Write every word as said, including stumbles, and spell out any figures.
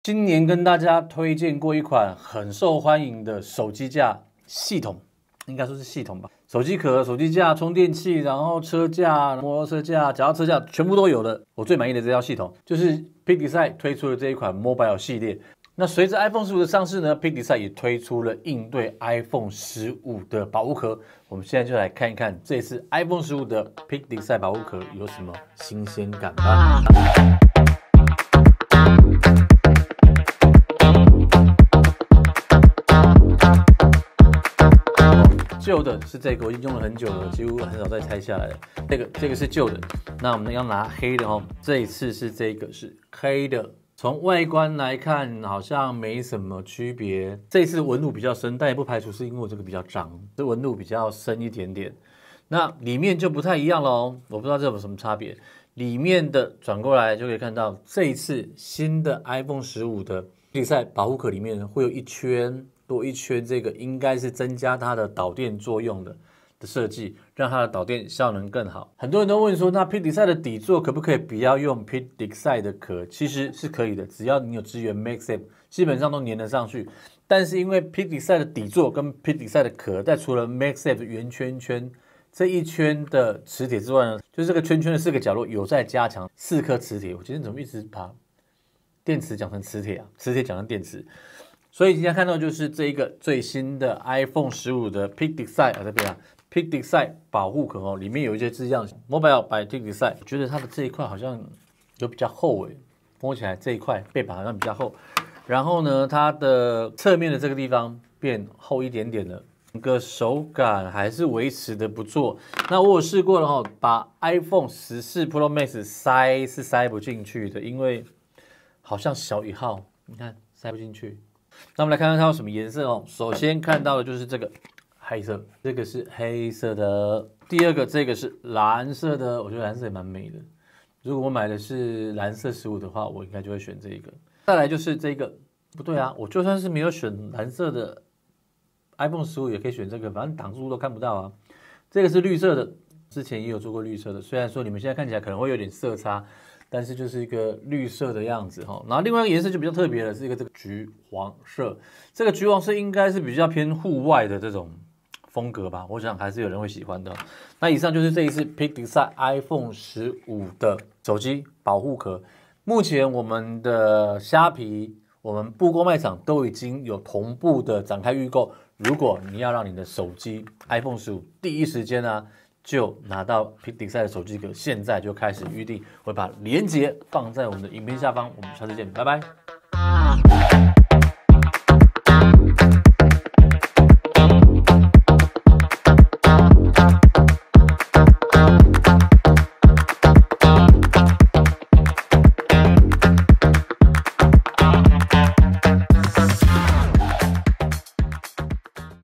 今年跟大家推荐过一款很受欢迎的手机架系统，应该说是系统吧。手机壳、手机架、充电器，然后车架、摩托车架、脚踏车架，全部都有的。我最满意的这套系统就是 PicDesign 推出的这一款 Mobile 系列。那随着 iPhone 十五的上市呢 ，PicDesign 也推出了应对 iPhone 十五的保护壳。我们现在就来看一看这次 iPhone 十五的 PicDesign 保护壳有什么新鲜感吧。旧的是这个，我已经用了很久了，几乎很少再拆下来了。这个这个是旧的，那我们要拿黑的哦。这一次是这个是黑的，从外观来看好像没什么区别。这一次纹路比较深，但也不排除是因为我这个比较脏，这纹路比较深一点点。那里面就不太一样了哦，我不知道这有什么差别。里面的转过来就可以看到，这一次新的 iPhone 十五的PicDesign保护壳里面会有一圈。多一圈，这个应该是增加它的导电作用的的设计，让它的导电效能更好。很多人都问说，那 PicDesign 的底座可不可以不要用 PicDesign 的壳？其实是可以的，只要你有支援 MagSafe， 基本上都粘得上去。但是因为 PicDesign 的底座跟 PicDesign 的壳，在除了 MagSafe 的圆圈圈这一圈的磁铁之外呢，就是这个圈圈的四个角落有在加强四颗磁铁。我今天怎么一直把电池讲成磁铁啊？磁铁讲成电池。所以今天看到就是这一个最新的 iPhone 十五的 PicDesign 啊，这边啊 PicDesign 保护壳哦，里面有一些字样 Mobile by PicDesign， 我觉得它的这一块好像有比较厚诶，摸起来这一块背板好像比较厚。然后呢，它的侧面的这个地方变厚一点点了，整个手感还是维持的不错。那我有试过了哈、哦，把 iPhone 十四 Pro Max 塞是塞不进去的，因为好像小一号，你看塞不进去。那我们来看看它有什么颜色哦。首先看到的就是这个黑色，这个是黑色的。第二个这个是蓝色的，我觉得蓝色也蛮美的。如果我买的是蓝色十五的话，我应该就会选这个。再来就是这个，不对啊，我就算是没有选蓝色的 iPhone 十五也可以选这个，反正挡住都看不到啊。这个是绿色的，之前也有做过绿色的，虽然说你们现在看起来可能会有点色差。但是就是一个绿色的样子哈，然后另外一个颜色就比较特别了，是一个这个橘黄色。这个橘黄色应该是比较偏户外的这种风格吧，我想还是有人会喜欢的。那以上就是这一次 PicDesign iPhone 十五的手机保护壳。目前我们的虾皮、我们布购卖场都已经有同步的展开预购。如果你要让你的手机 iPhone 十五第一时间啊。就拿到 PicDesign 的手机壳，现在就开始预定，我会把链接放在我们的影片下方，我们下次见，拜拜。